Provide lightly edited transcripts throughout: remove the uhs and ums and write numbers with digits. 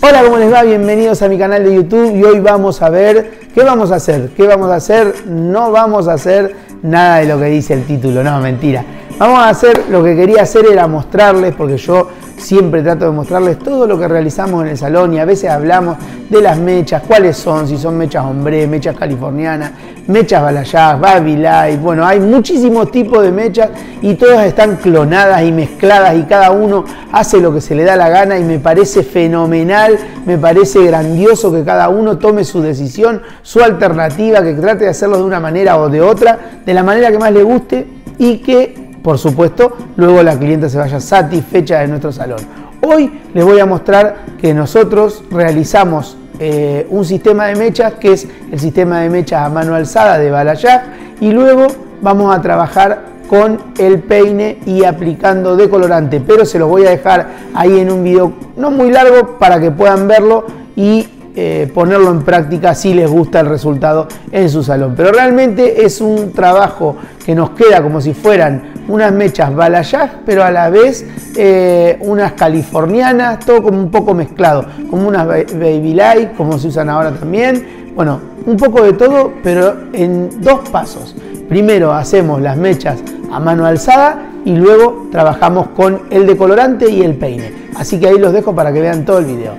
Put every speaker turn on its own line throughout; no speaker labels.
Hola, ¿cómo les va? Bienvenidos a mi canal de YouTube y hoy vamos a ver qué vamos a hacer. ¿Qué vamos a hacer? No vamos a hacer nada de lo que dice el título, no, mentira. Vamos a hacer, lo que quería hacer era mostrarles, porque yo siempre trato de mostrarles todo lo que realizamos en el salón y a veces hablamos de las mechas, cuáles son, si son mechas hombre, mechas californianas, mechas balayage, babylight. Bueno, hay muchísimos tipos de mechas y todas están clonadas y mezcladas y cada uno hace lo que se le da la gana y me parece fenomenal, me parece grandioso que cada uno tome su decisión, su alternativa, que trate de hacerlo de una manera o de otra, de la manera que más le guste y que, por supuesto, luego la clienta se vaya satisfecha de nuestro salón. Hoy les voy a mostrar que nosotros realizamos un sistema de mechas que es el sistema de mechas a mano alzada de balayage y luego vamos a trabajar con el peine y aplicando decolorante, pero se los voy a dejar ahí en un video no muy largo para que puedan verlo y ponerlo en práctica si les gusta el resultado en su salón. Pero realmente es un trabajo que nos queda como si fueran unas mechas balayage, pero a la vez unas californianas, todo como un poco mezclado, como unas babylight, como se usan ahora también. Bueno, un poco de todo, pero en dos pasos. Primero hacemos las mechas a mano alzada y luego trabajamos con el decolorante y el peine. Así que ahí los dejo para que vean todo el video.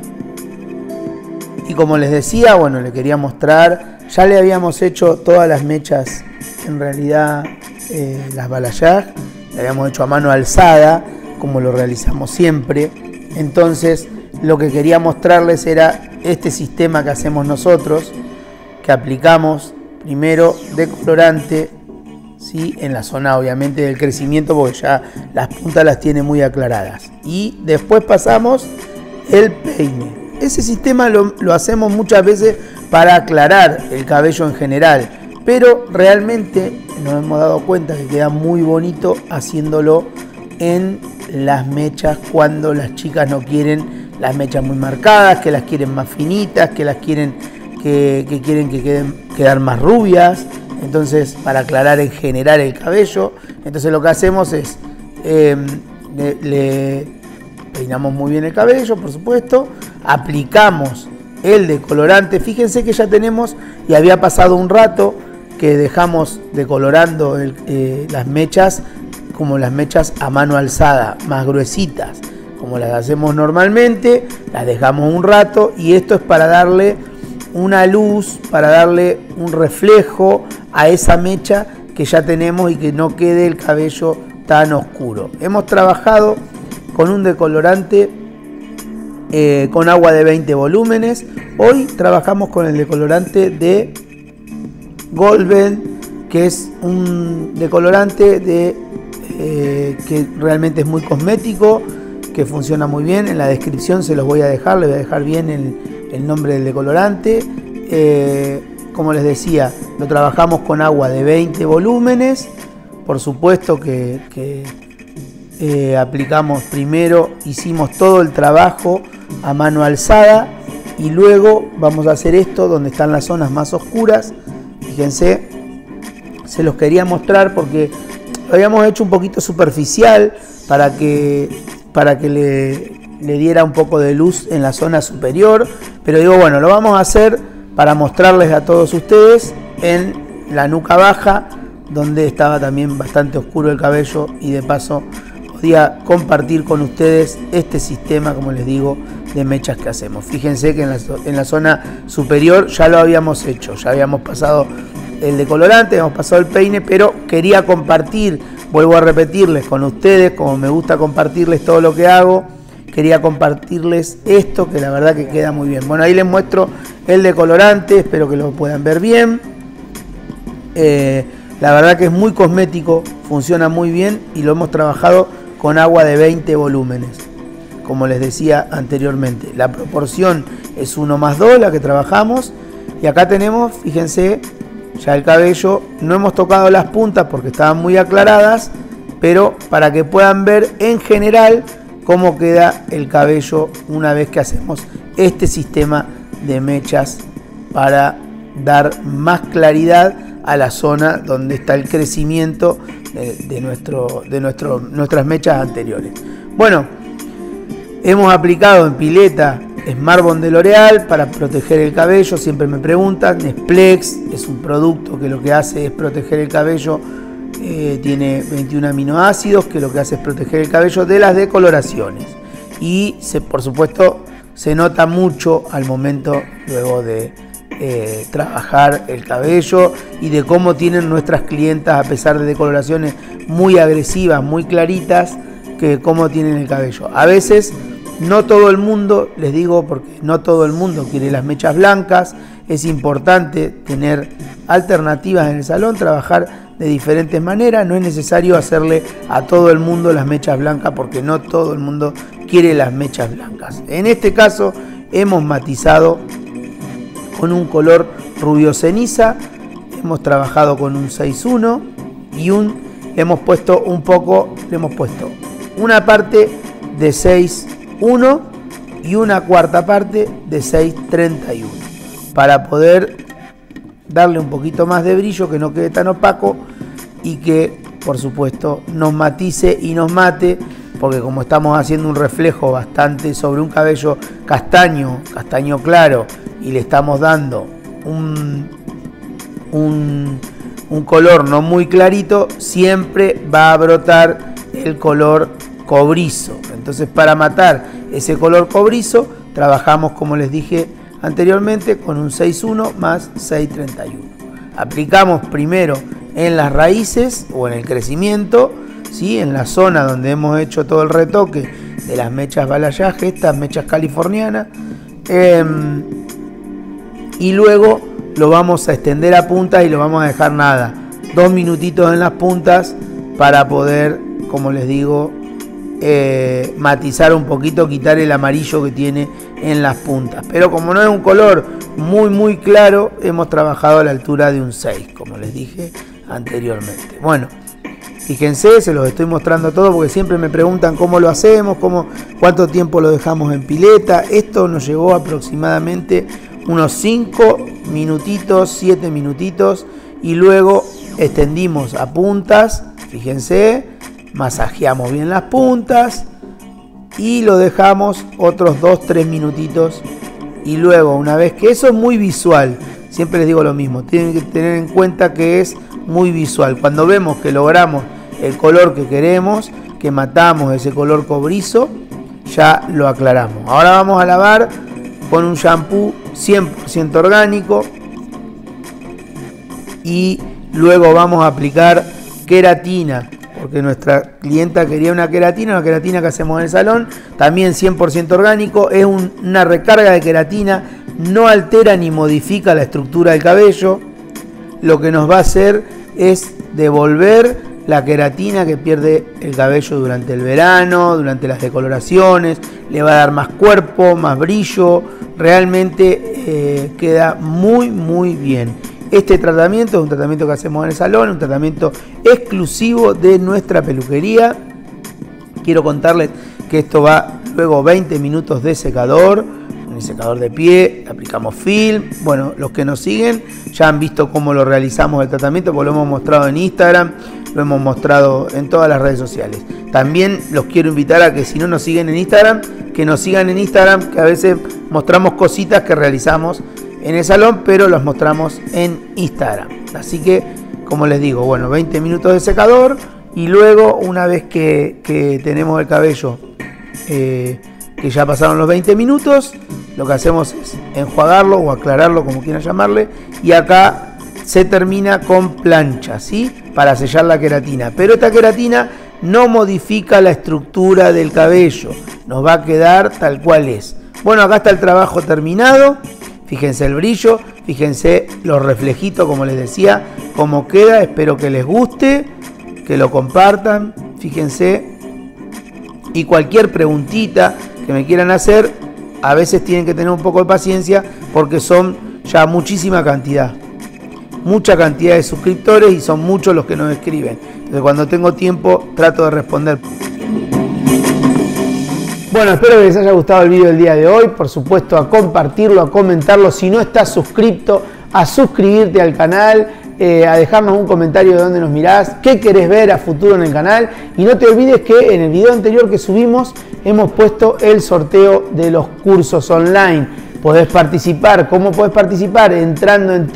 Y como les decía, bueno, les quería mostrar, ya le habíamos hecho todas las mechas, en realidad las balayage, le habíamos hecho a mano alzada, como lo realizamos siempre. Entonces, lo que quería mostrarles era este sistema que hacemos nosotros, que aplicamos primero decolorante, ¿sí? En la zona obviamente del crecimiento, porque ya las puntas las tiene muy aclaradas. Y después pasamos el peine. Ese sistema lo hacemos muchas veces para aclarar el cabello en general, pero realmente nos hemos dado cuenta que queda muy bonito haciéndolo en las mechas cuando las chicas no quieren las mechas muy marcadas, que las quieren más finitas, que las quieren que quieren que quedar más rubias. Entonces, para aclarar en general el cabello, entonces lo que hacemos es le peinamos muy bien el cabello, por supuesto, aplicamos el decolorante. Fíjense que ya tenemos, y había pasado un rato que dejamos decolorando las mechas como las mechas a mano alzada, más gruesitas, como las hacemos normalmente, las dejamos un rato y esto es para darle una luz, para darle un reflejo a esa mecha que ya tenemos y que no quede el cabello tan oscuro. Hemos trabajado con un decolorante con agua de 20 volúmenes. Hoy trabajamos con el decolorante de Golden, que es un decolorante que realmente es muy cosmético, que funciona muy bien. En la descripción se los voy a dejar, les voy a dejar bien el nombre del decolorante. Como les decía, lo trabajamos con agua de 20 volúmenes. Por supuesto que aplicamos primero, hicimos todo el trabajo a mano alzada y luego vamos a hacer esto donde están las zonas más oscuras. Fíjense, se los quería mostrar porque lo habíamos hecho un poquito superficial para que le diera un poco de luz en la zona superior, pero digo, bueno, lo vamos a hacer para mostrarles a todos ustedes en la nuca baja, donde estaba también bastante oscuro el cabello y de paso podía compartir con ustedes este sistema, como les digo, de mechas que hacemos. Fíjense que en la zona superior ya lo habíamos hecho, ya habíamos pasado el decolorante, habíamos pasado el peine, pero quería compartir, vuelvo a repetirles con ustedes, como me gusta compartirles todo lo que hago, quería compartirles esto que la verdad que queda muy bien. Bueno, ahí les muestro el decolorante, espero que lo puedan ver bien. La verdad que es muy cosmético, funciona muy bien y lo hemos trabajado con agua de 20 volúmenes, como les decía anteriormente. La proporción es 1:2 la que trabajamos y acá tenemos, fíjense, ya el cabello, no hemos tocado las puntas porque estaban muy aclaradas, pero para que puedan ver en general cómo queda el cabello una vez que hacemos este sistema de mechas para dar más claridad a la zona donde está el crecimiento de nuestras mechas anteriores. Bueno, hemos aplicado en pileta Smart Bond de L'Oreal para proteger el cabello, siempre me preguntan. Nesplex es un producto que lo que hace es proteger el cabello, tiene 21 aminoácidos que lo que hace es proteger el cabello de las decoloraciones y por supuesto se nota mucho al momento luego de trabajar el cabello y de cómo tienen nuestras clientas, a pesar de decoloraciones muy agresivas, muy claritas, que cómo tienen el cabello. A veces no todo el mundo, les digo porque no todo el mundo quiere las mechas blancas, es importante tener alternativas en el salón, trabajar de diferentes maneras, no es necesario hacerle a todo el mundo las mechas blancas porque no todo el mundo quiere las mechas blancas. En este caso hemos matizado con un color rubio ceniza, hemos trabajado con un 6.1 y le hemos puesto una parte de 6.1 y una cuarta parte de 6.31 para poder darle un poquito más de brillo, que no quede tan opaco y que por supuesto nos matice y nos mate, porque como estamos haciendo un reflejo bastante sobre un cabello castaño claro, y le estamos dando un color no muy clarito, siempre va a brotar el color cobrizo. Entonces, para matar ese color cobrizo, trabajamos, como les dije anteriormente, con un 6.1 más 6.31. Aplicamos primero en las raíces o en el crecimiento, ¿sí? En la zona donde hemos hecho todo el retoque de las mechas balayage, estas mechas californianas, y luego lo vamos a extender a puntas y lo vamos a dejar 2 minutitos en las puntas para poder, como les digo, matizar un poquito, quitar el amarillo que tiene en las puntas. Pero como no es un color muy claro, hemos trabajado a la altura de un 6, como les dije anteriormente. Bueno, fíjense, se los estoy mostrando todo porque siempre me preguntan cómo lo hacemos, cuánto tiempo lo dejamos en pileta. Esto nos llevó aproximadamente unos 5 minutitos, 7 minutitos, y luego extendimos a puntas, fíjense, masajeamos bien las puntas y lo dejamos otros 2-3 minutitos, y luego, una vez que eso es muy visual, siempre les digo lo mismo, tienen que tener en cuenta que es muy visual. Cuando vemos que logramos el color que queremos, que matamos ese color cobrizo, ya lo aclaramos. Ahora vamos a lavar con un shampoo 100% orgánico y luego vamos a aplicar queratina, porque nuestra clienta quería una queratina que hacemos en el salón, también 100% orgánico. Es una recarga de queratina, no altera ni modifica la estructura del cabello, lo que nos va a hacer es devolver la queratina que pierde el cabello durante el verano, durante las decoloraciones, le va a dar más cuerpo, más brillo, realmente queda muy bien. Este tratamiento es un tratamiento que hacemos en el salón, un tratamiento exclusivo de nuestra peluquería. Quiero contarles que esto va luego 20 minutos de secador, un secador de pie, aplicamos film. Bueno, los que nos siguen ya han visto cómo lo realizamos el tratamiento, porque lo hemos mostrado en Instagram, lo hemos mostrado en todas las redes sociales. También los quiero invitar a que, si no nos siguen en Instagram, que nos sigan en Instagram, que a veces mostramos cositas que realizamos en el salón, pero los mostramos en Instagram. Así que, como les digo, bueno, 20 minutos de secador, y luego, una vez que tenemos el cabello que ya pasaron los 20 minutos, lo que hacemos es enjuagarlo o aclararlo, como quieran llamarle, y acá se termina con plancha, ¿sí? Para sellar la queratina. Pero esta queratina no modifica la estructura del cabello, nos va a quedar tal cual es. Bueno, acá está el trabajo terminado. Fíjense el brillo, fíjense los reflejitos, como les decía, cómo queda. Espero que les guste, que lo compartan, fíjense. Y cualquier preguntita que me quieran hacer, a veces tienen que tener un poco de paciencia porque son ya mucha cantidad de suscriptores y son muchos los que nos escriben. Entonces, cuando tengo tiempo, trato de responder. Bueno, espero que les haya gustado el video del día de hoy. Por supuesto, a compartirlo, a comentarlo. Si no estás suscrito, a suscribirte al canal. a dejarnos un comentario de dónde nos mirás, qué querés ver a futuro en el canal. Y no te olvides que en el video anterior que subimos hemos puesto el sorteo de los cursos online. Podés participar. ¿Cómo podés participar? Entrando en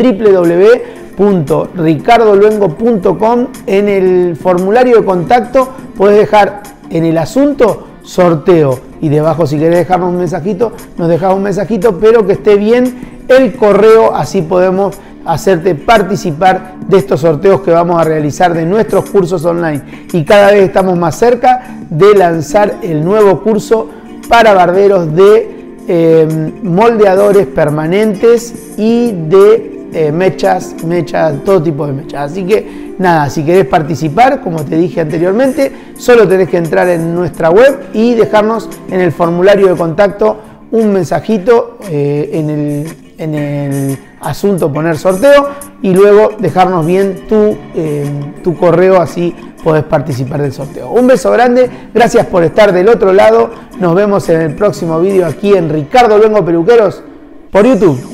www.ricardoluengo.com. En el formulario de contacto podés dejar en el asunto sorteo, y debajo, si querés dejarnos un mensajito, nos dejás un mensajito, pero que esté bien el correo, así podemos hacerte participar de estos sorteos que vamos a realizar de nuestros cursos online. Y cada vez estamos más cerca de lanzar el nuevo curso para barberos de moldeadores permanentes y de mechas, todo tipo de mechas. Así que nada, si querés participar, como te dije anteriormente, solo tenés que entrar en nuestra web y dejarnos en el formulario de contacto un mensajito, en el asunto poner sorteo, y luego dejarnos bien tu correo, así podés participar del sorteo. Un beso grande, gracias por estar del otro lado, nos vemos en el próximo vídeo aquí en Ricardo Luengo Peluqueros por YouTube.